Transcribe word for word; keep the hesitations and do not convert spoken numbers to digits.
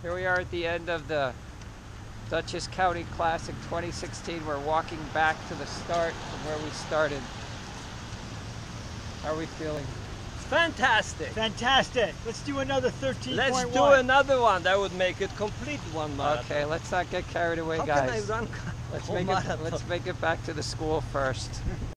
Here we are at the end of the Dutchess County Classic twenty sixteen. We're walking back to the start from where we started. How are we feeling? Fantastic! Fantastic! Let's do another thirteen point one. Let's do another one. That would make it complete one marathon. Okay, let's not get carried away, How guys. can I run Let's whole make it. marathon? Let's make it back to the school first.